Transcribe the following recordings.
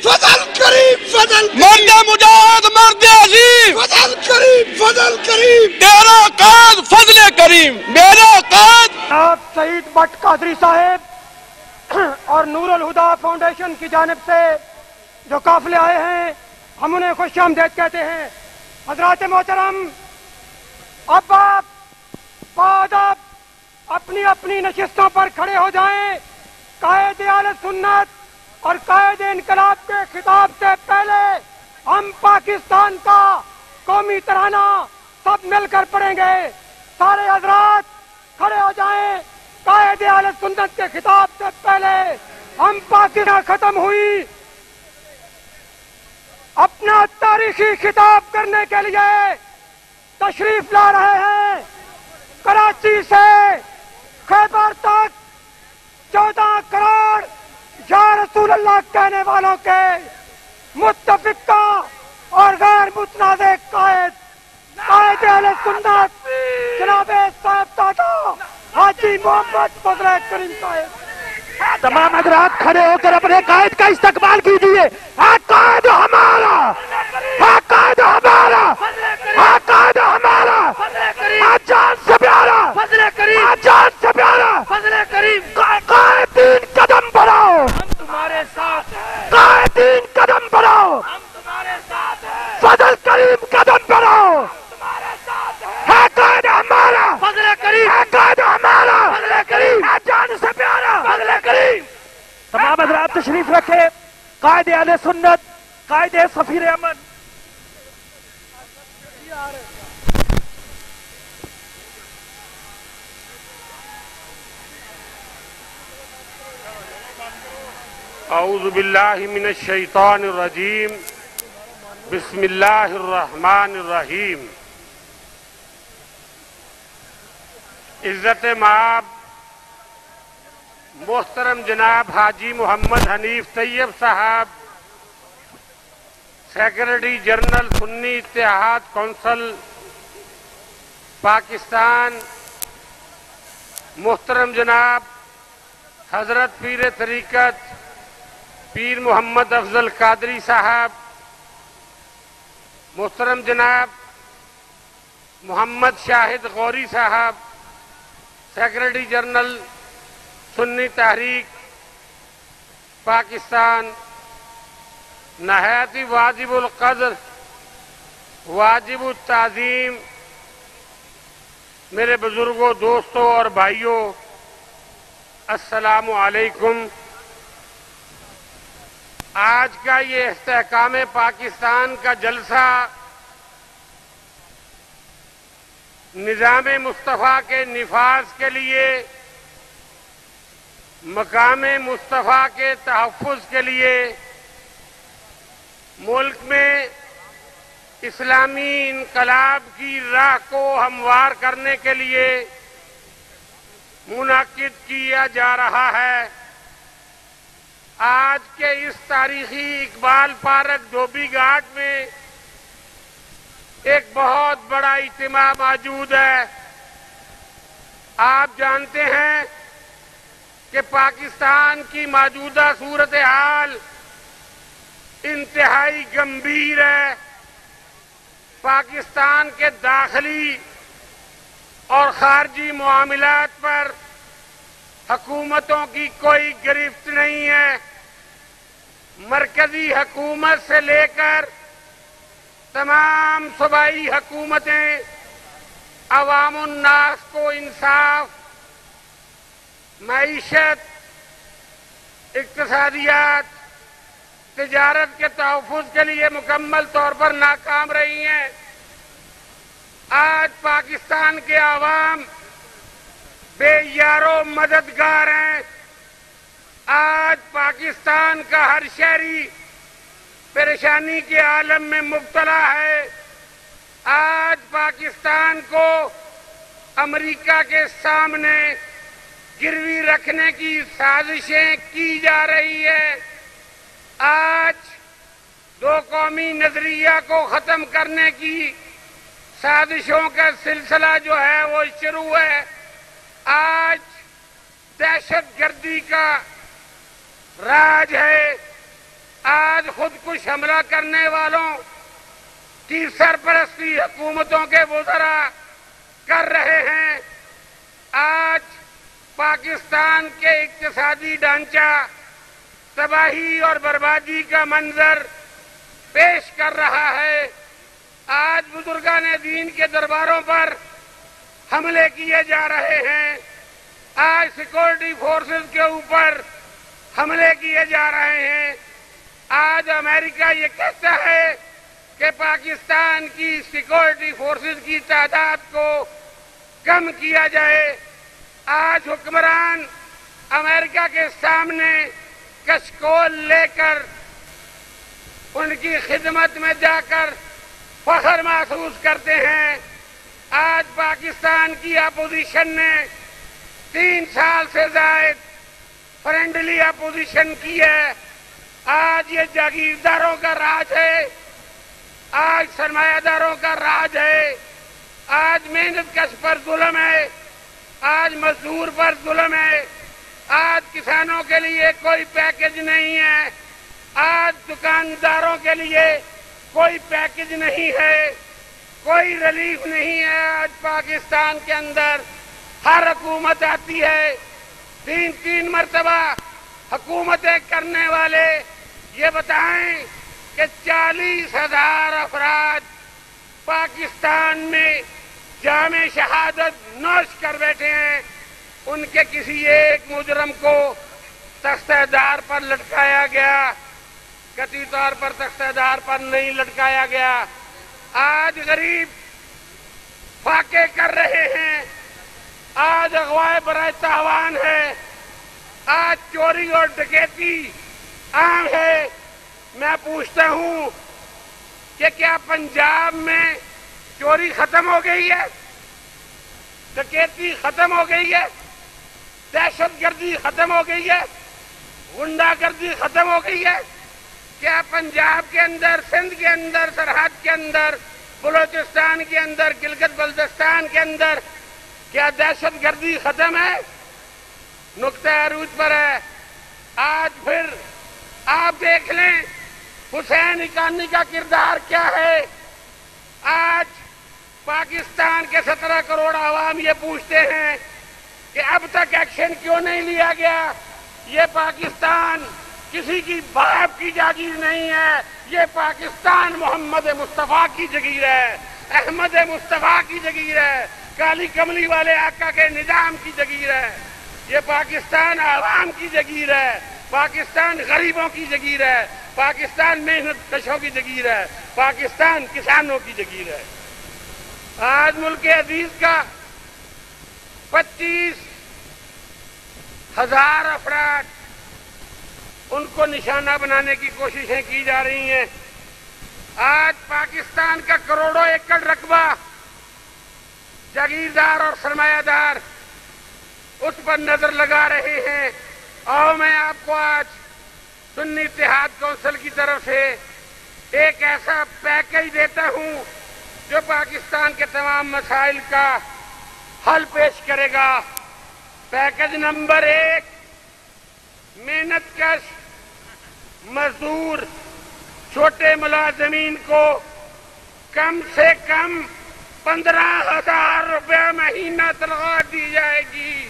فضل کریم فضل مرد مجاہد مرد عظیم فضل کریم فضل کریم تیرا قائد فضل کریم میرا قائد جناب سعید بٹ قادری صاحب اور نور الہدا فاؤنڈیشن کی جانب سے جو قافلے آئے ہیں ہم انہیں خوش آمدید کہتے ہیں۔ حضرات محترم، اب آپ باداب اپنی اپنی نشستوں پر کھڑے ہو جائیں۔ قائد اہل سنت اور قائد انقلاب کے خطاب سے پہلے ہم پاکستان کا قومی ترانہ سب مل کر پڑھیں گے۔ سارے حضرات کھڑے ہو جائیں۔ قائد اہل سنت کے خطاب سے پہلے ہم پاکستان ختم ہوئی اپنا تاریخی خطاب کرنے کے لیے تشریف لا رہے ہیں۔ کراچی سے خیبر تک 14 کروڑ یا رسول اللہ کہنے والوں کے متفقہ اور غیر متنازع قائد اہل سنت جناب صاحب دادا حاجی محمد فضل کریم صاحب۔ تمام حضرات کھڑے ہو کر اپنے قائد کا استقبال کیجیے۔ ہے قائد ہمارا، ہے قائد ہمارا، ہے قائد ہمارا، ہے جان سے پیارا، ہے جان سے پیارا۔ قائد تین قدم بڑھاؤ، ہم تمہارے ساتھ ہیں، قائد تین قدم بڑھاؤ، ہم تمہارے ساتھ ہیں، فضل کریم قدم بڑھاؤ۔ تمہارے ساتھ ہیں، ہے قائد ہمارا، فضل کریم، ہے قائد ہمارا، فضل کریم، ہے جان سے پیارا۔ فضل کریم۔ تمام حضرات تشریف رکھے۔ قائد اہل سنت، قائد سفیر امن۔ اعوذ باللہ من الشیطان الرجیم، بسم اللہ الرحمن الرحیم۔ عزت مآب محترم جناب حاجی محمد حنیف طیب صاحب، سیکرٹری جنرل سنی اتحاد کونسل پاکستان، محترم جناب حضرت پیر طریقت پیر محمد افضل قادری صاحب، محترم جناب محمد شاہد غوری صاحب، سیکرٹری جنرل سنی تحریک پاکستان، نہایت واجب القدر واجب التعظیم میرے بزرگوں، دوستوں اور بھائیوں، السلام علیکم۔ آج کا یہ استحکام پاکستان کا جلسہ نظام مصطفیٰ کے نفاذ کے لیے، مقام مصطفیٰ کے تحفظ کے لیے، ملک میں اسلامی انقلاب کی راہ کو ہموار کرنے کے لیے منعقد کیا جا رہا ہے۔ آج کے اس تاریخی اقبال پارک دھوبی گھاٹ میں ایک بہت بڑا اجتماع موجود ہے۔ آپ جانتے ہیں کہ پاکستان کی موجودہ صورتحال انتہائی گمبھیر ہے۔ پاکستان کے داخلی اور خارجی معاملات پر حکومتوں کی کوئی گرفت نہیں ہے۔ مرکزی حکومت سے لے کر تمام صوبائی حکومتیں عوام الناس کو انصاف، معیشت، اقتصادیات، تجارت کے تحفظ کے لیے مکمل طور پر ناکام رہی ہیں۔ آج پاکستان کے عوام بے یارو مددگار ہیں۔ آج پاکستان کا ہر شہری پریشانی کے عالم میں مبتلا ہے۔ آج پاکستان کو امریکہ کے سامنے گروی رکھنے کی سازشیں کی جا رہی ہے۔ آج دو قومی نظریہ کو ختم کرنے کی سازشوں کا سلسلہ جو ہے وہ شروع ہے۔ آج دہشت گردی کا راج ہے۔ آج آج خود کش حملہ کرنے والوں کی سرپرستی حکومتوں کے وزراء کر رہے ہیں۔ آج پاکستان کے اقتصادی ڈھانچہ تباہی اور بربادی کا منظر پیش کر رہا ہے۔ آج بزرگان دین کے درباروں پر حملے کیے جا رہے ہیں۔ آج سیکورٹی فورسز کے اوپر حملے کیے جا رہے ہیں۔ آج امریکہ یہ کہتا ہے کہ پاکستان کی سیکورٹی فورسز کی تعداد کو کم کیا جائے۔ آج حکمران امریکہ کے سامنے کشکول لے کر ان کی خدمت میں جا کر فخر محسوس کرتے ہیں۔ آج پاکستان کی اپوزیشن نے 3 سال سے زائد فرینڈلی اپوزیشن کی ہے۔ آج یہ جاگیرداروں کا راج ہے، آج سرمایہ داروں کا راج ہے، آج محنت کش پر ظلم ہے، آج مزدور پر ظلم ہے، آج کسانوں کے لیے کوئی پیکج نہیں ہے، آج دکانداروں کے لیے کوئی پیکج نہیں ہے، کوئی ریلیف نہیں ہے۔ آج پاکستان کے اندر ہر حکومت آتی ہے، 3 مرتبہ حکومتیں کرنے والے یہ بتائیں کہ 40,000 افراد پاکستان میں جام شہادت نوش کر بیٹھے ہیں۔ ان کے کسی ایک مجرم کو تختہ دار پر لٹکایا گیا، قطعی طور پر تختہ دار پر نہیں لٹکایا گیا۔ آج غریب فاقے کر رہے ہیں، آج اغوائے برائے تاوان ہے، آج چوری اور ڈکیتی عام ہے۔ میں پوچھتا ہوں کہ کیا پنجاب میں چوری ختم ہو گئی ہے؟ ڈکیتی ختم ہو گئی ہے؟ دہشت گردی ختم ہو گئی ہے؟ غنڈہ گردی ختم ہو گئی ہے؟ کیا پنجاب کے اندر، سندھ کے اندر، سرحد کے اندر، بلوچستان کے اندر، گلگت بلتستان کے اندر کیا دہشت گردی ختم ہے؟ نقطہ عروج پر ہے۔ آج پھر آپ دیکھ لیں حسین حقانی کا کردار کیا ہے۔ آج پاکستان کے 17 کروڑ عوام یہ پوچھتے ہیں کہ اب تک ایکشن کیوں نہیں لیا گیا۔ یہ پاکستان کسی کی باپ کی جاگیر نہیں ہے، یہ پاکستان محمد مصطفیٰ کی جگیر ہے، احمد مصطفیٰ کی جگیر ہے، کالی کملی والے آقا کے نظام کی جگیر ہے۔ یہ پاکستان عوام کی جگیر ہے، پاکستان غریبوں کی جگیر ہے، پاکستان محنت کشوں کی جگیر ہے، پاکستان کسانوں کی جگیر ہے۔ آج ملک عزیز کا 25,000 افراد ان کو نشانہ بنانے کی کوششیں کی جا رہی ہیں۔ آج پاکستان کا کروڑوں ایکڑ رقبہ جاگیردار اور سرمایہ دار اس پر نظر لگا رہے ہیں۔ اور میں آپ کو آج سنی اتحاد کونسل کی طرف سے ایک ایسا پیکج دیتا ہوں جو پاکستان کے تمام مسائل کا حل پیش کرے گا۔ پیکج نمبر 1، محنت کش مزدور چھوٹے ملازمین کو کم سے کم 15,000 روپے مہینہ تنخواہ دی جائے گی۔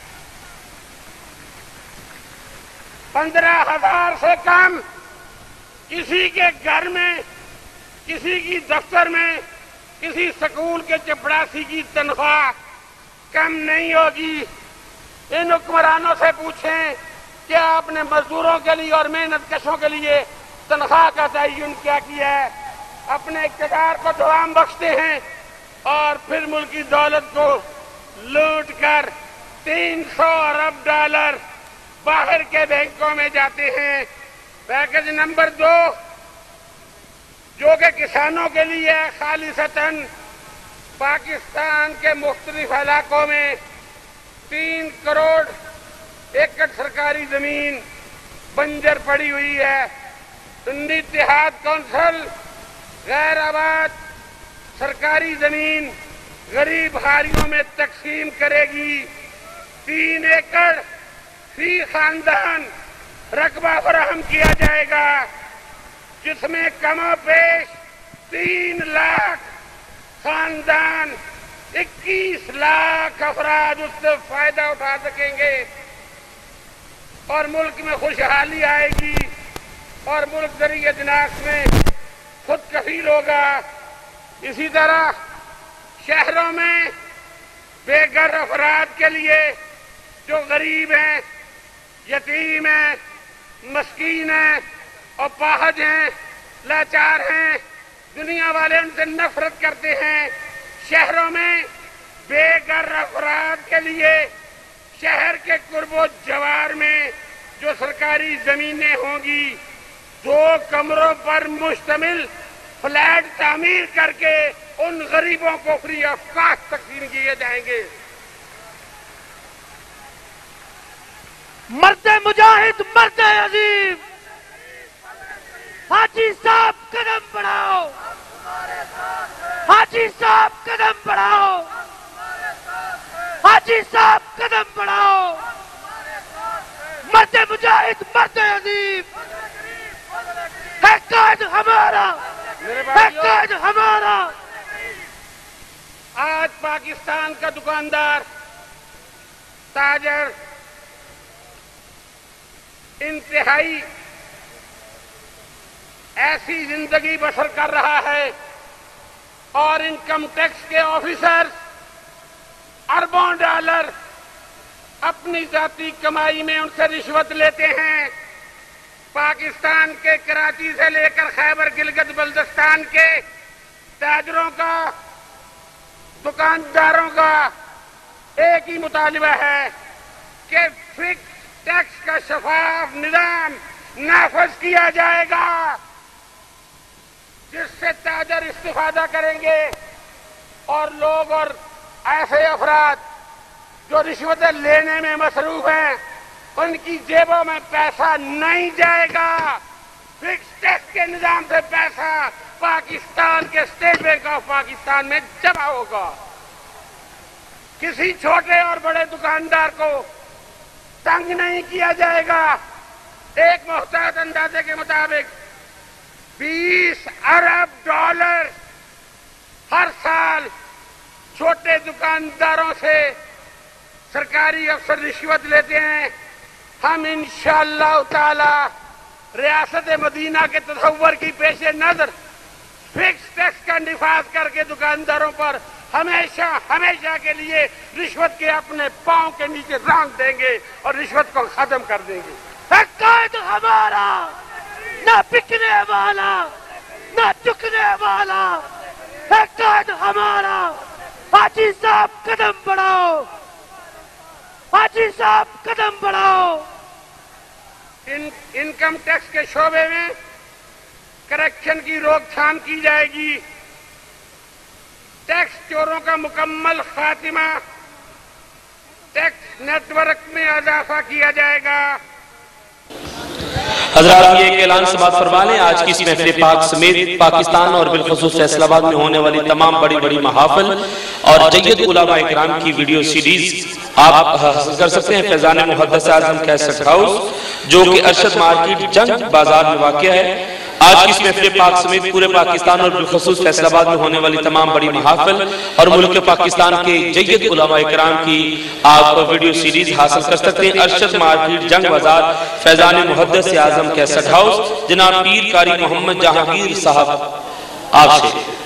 15,000 سے کم کسی کے گھر میں، کسی کی دفتر میں، کسی سکول کے چپڑاسی کی تنخواہ کم نہیں ہوگی۔ ان حکمرانوں سے پوچھیں کہ آپ نے مزدوروں کے لیے اور محنت کشوں کے لیے تنخواہ کا تعین کیا کیا ہے؟ اپنے اقتدار کو دوام بخشتے ہیں اور پھر ملکی دولت کو لوٹ کر 300 ارب ڈالر باہر کے بینکوں میں جاتے ہیں۔ پیکج نمبر 2 جو کہ کسانوں کے لیے خالصتاً پاکستان کے مختلف علاقوں میں 3 کروڑ ایکڑ سرکاری زمین بنجر پڑی ہوئی ہے۔ سنی اتحاد کونسل غیر آباد سرکاری زمین غریب خاریوں میں تقسیم کرے گی۔ 3 ایکڑ فی خاندان رقبہ فراہم کیا جائے گا۔ जिसमें कमोबेश 3 लाख खानदान 21 लाख अफराद उससे फायदा उठा सकेंगे और मुल्क में खुशहाली आएगी और मुल्क जरिए दिनाक में खुद कफील होगा। इसी तरह शहरों में बेघर अफराद के लिए जो गरीब हैं, यतीम हैं, मस्कीन हैं और पाहज हैं, लाचार हैं, दुनिया वाले उनसे नफरत करते हैं, शहरों में बेघर अफराद के लिए शहर के कुर्बो जवार में जो सरकारी जमीनें होंगी 2 कमरों पर मुश्तमिल फ्लैट तामीर करके उन गरीबों को फ्री ऑफ कॉस्ट तकसीम किए जाएंगे। मर्दे मुजाहिद, मर्दे अजीम, हाजी साहब कदम बढ़ाओ, हाजी साहब कदम बढ़ाओ, हाजी साहब कदम बढ़ाओ, मर्दे मुजाहिद, मर्दे अजीम, है कायद हमारा, है कायद हमारा। आज पाकिस्तान का दुकानदार, ताजर इंतहाई ऐसी जिंदगी बसर कर रहा है और इनकम टैक्स के ऑफिसर्स अरबों डॉलर अपनी जाती कमाई में उनसे रिश्वत लेते हैं। पाकिस्तान के कराची से लेकर खैबर गिलगित बल्तिस्तान के ताजरों का, दुकानदारों का एक ही मुतालिबा है कि फिक्स टैक्स का शफाफ निजाम नाफज किया जाएगा, जिससे ताजर इस्तिफादा करेंगे और लोग और ऐसे अफराद जो रिश्वतें लेने में मसरूफ हैं उनकी जेबों में पैसा नहीं जाएगा। फिक्स टैक्स के निजाम से पैसा पाकिस्तान के स्टेट बैंक ऑफ पाकिस्तान में जमा होगा। किसी छोटे और बड़े दुकानदार को तंग नहीं किया जाएगा। एक मुहतात अंदाजे के मुताबिक 20 अरब डॉलर हर साल छोटे दुकानदारों से सरकारी अफसर रिश्वत लेते हैं। हम इंशाअल्लाह ताला रियासत मदीना के तसव्वुर की पेशे नजर फिक्स टैक्स का निफाज करके दुकानदारों पर हमेशा हमेशा के लिए रिश्वत के अपने पांव के नीचे रंग देंगे और रिश्वत को खत्म कर देंगे। कायद हमारा, ना बिकने वाला, ना चुकने वाला, है कायद हमारा। हाजी साहब कदम बढ़ाओ, हाजी साहब कदम बढ़ाओ। इनकम टैक्स के शोबे में करप्शन की रोकथाम की जाएगी। टैक्स चोरों का मुकम्मल खात्मा, टैक्स नेटवर्क में इजाफा किया जाएगा। हजरात, ये एक ऐलान समाअत फरमा लें। आज की इस महफिल पाक समेत पाकिस्तान और बिलखुसूस फैसलाबाद में होने वाली तमाम बड़ी बड़ी महाफिल और जय्यद उलमा इकराम की वीडियो सीरीज आप हासिल कर सकते हैं फैजान मुहद्दस आज़म कैसेट हाउस, जो कि अरशद मार्केट जंग बाजार में वाक़या है। आज की इस महफिल पाक समेत पूरे पाकिस्तान और बिलखुसूस फैसलाबाद में होने वाली तमाम बड़ी महाफिल और मुल्क पाकिस्तान के जय्यद उलमा इकराम की आप वीडियो सीरीज हासिल कर सकते हैं। Arshad market Jang Bazaar Faizan Muhaddis Azam cassette house, जनाब पीर कारी मोहम्मद जहांगीर साहब आपसे।